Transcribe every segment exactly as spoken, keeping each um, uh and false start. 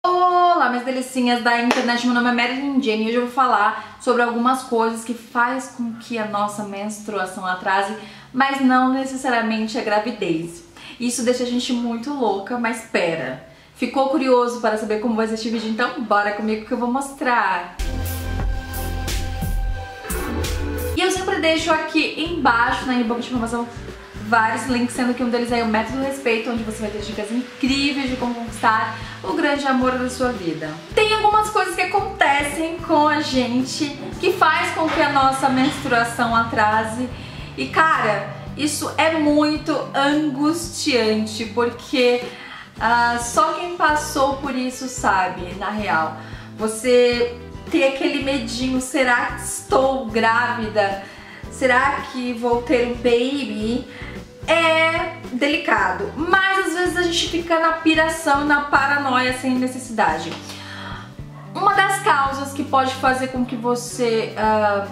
Olá, minhas delicinhas da internet, meu nome é Marilyn Jenny e hoje eu vou falar sobre algumas coisas que faz com que a nossa menstruação atrase, mas não necessariamente a gravidez. Isso deixa a gente muito louca, mas pera, ficou curioso para saber como vai ser este vídeo? Então bora comigo que eu vou mostrar! E eu sempre deixo aqui embaixo na boca de informação vários links, sendo que um deles é o Método Respeito, onde você vai ter dicas incríveis de como conquistar o grande amor da sua vida. Tem algumas coisas que acontecem com a gente que faz com que a nossa menstruação atrase e, cara, isso é muito angustiante, porque uh, só quem passou por isso sabe, na real. Você tem aquele medinho, será que estou grávida? Será que vou ter um baby? É delicado, mas às vezes a gente fica na piração e na paranoia sem necessidade. Uma das causas que pode fazer com que você uh,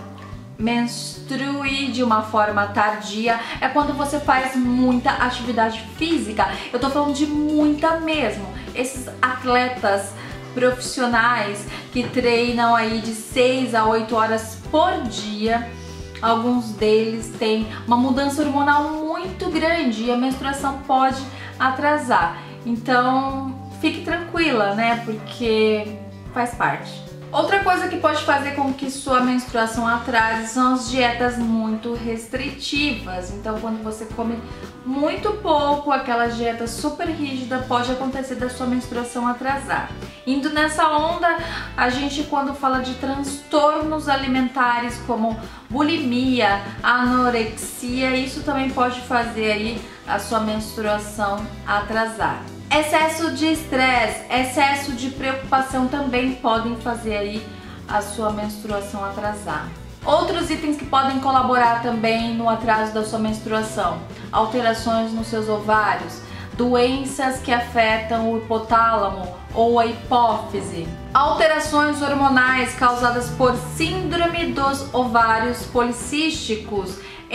menstrue de uma forma tardia é quando você faz muita atividade física. Eu tô falando de muita mesmo. Esses atletas profissionais que treinam aí de seis a oito horas por dia, alguns deles têm uma mudança hormonal muito grande e a menstruação pode atrasar. Então fique tranquila, né? Porque faz parte. Outra coisa que pode fazer com que sua menstruação atrase são as dietas muito restritivas. Então quando você come muito pouco, aquela dieta super rígida, pode acontecer da sua menstruação atrasar. Indo nessa onda, a gente quando fala de transtornos alimentares como bulimia, anorexia, isso também pode fazer aí a sua menstruação atrasar. Excesso de estresse, excesso de preocupação também podem fazer aí a sua menstruação atrasar. Outros itens que podem colaborar também no atraso da sua menstruação: alterações nos seus ovários, doenças que afetam o hipotálamo ou a hipófise, alterações hormonais causadas por síndrome dos ovários policísticos,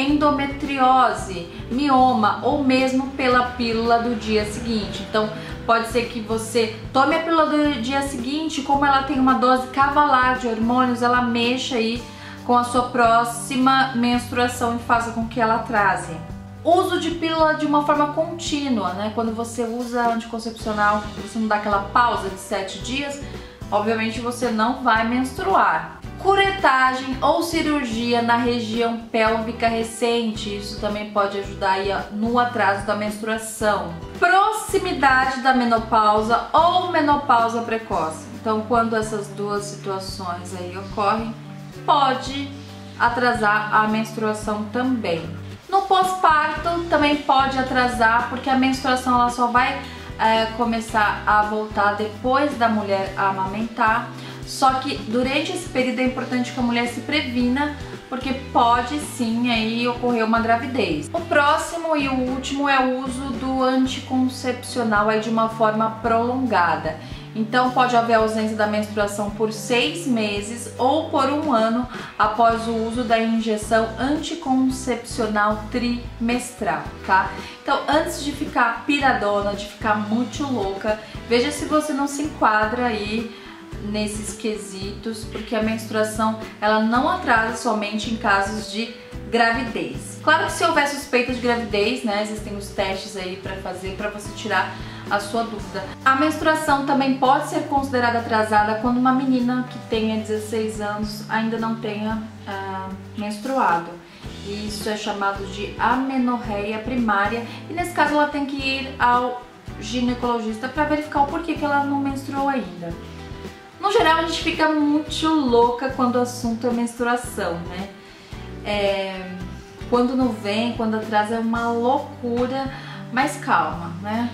endometriose, mioma ou mesmo pela pílula do dia seguinte. Então pode ser que você tome a pílula do dia seguinte, como ela tem uma dose cavalar de hormônios, ela mexa aí com a sua próxima menstruação e faça com que ela atrase. Uso de pílula de uma forma contínua, né? Quando você usa anticoncepcional, você não dá aquela pausa de sete dias, obviamente você não vai menstruar. Curetagem ou cirurgia na região pélvica recente, isso também pode ajudar aí no atraso da menstruação. Proximidade da menopausa ou menopausa precoce. Então, quando essas duas situações aí ocorrem, pode atrasar a menstruação também. No pós-parto também pode atrasar, porque a menstruação ela só vai é, começar a voltar depois da mulher amamentar. Só que durante esse período é importante que a mulher se previna, porque pode sim aí ocorrer uma gravidez. O próximo e o último é o uso do anticoncepcional aí de uma forma prolongada. Então pode haver ausência da menstruação por seis meses ou por um ano após o uso da injeção anticoncepcional trimestral, tá? Então antes de ficar piradona, de ficar muito louca, veja se você não se enquadra aí nesses quesitos, porque a menstruação ela não atrasa somente em casos de gravidez. Claro que se houver suspeita de gravidez, né, existem os testes aí para fazer para você tirar a sua dúvida. A menstruação também pode ser considerada atrasada quando uma menina que tenha dezesseis anos ainda não tenha uh, menstruado. E isso é chamado de amenorreia primária e nesse caso ela tem que ir ao ginecologista para verificar o porquê que ela não menstruou ainda. No geral, a gente fica muito louca quando o assunto é menstruação, né? É, quando não vem, quando atrasa é uma loucura, mas calma, né?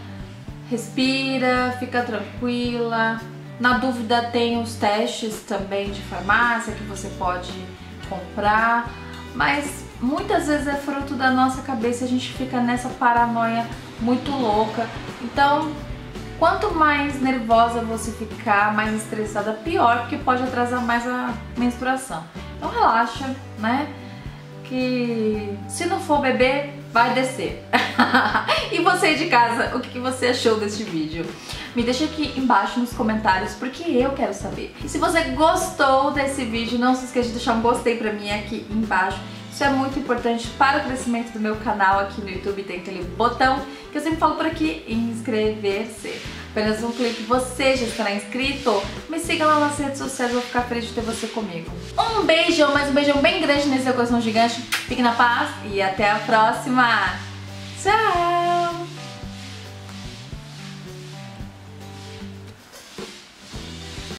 Respira, fica tranquila. Na dúvida tem os testes também de farmácia que você pode comprar, mas muitas vezes é fruto da nossa cabeça, a gente fica nessa paranoia muito louca. Então, quanto mais nervosa você ficar, mais estressada, pior, porque pode atrasar mais a menstruação. Então relaxa, né? Que se não for bebê, vai descer. E você de casa, o que você achou deste vídeo? Me deixa aqui embaixo nos comentários, porque eu quero saber. E se você gostou desse vídeo, não se esqueça de deixar um gostei pra mim aqui embaixo. Isso é muito importante para o crescimento do meu canal aqui no YouTube. Tem aquele botão que eu sempre falo por aqui, inscrever-se. Apenas um clique, você já estará inscrito. Me siga lá nas redes sociais, eu vou ficar feliz de ter você comigo. Um beijão, mas um beijão bem grande nesse seu coração gigante. Fique na paz e até a próxima. Tchau!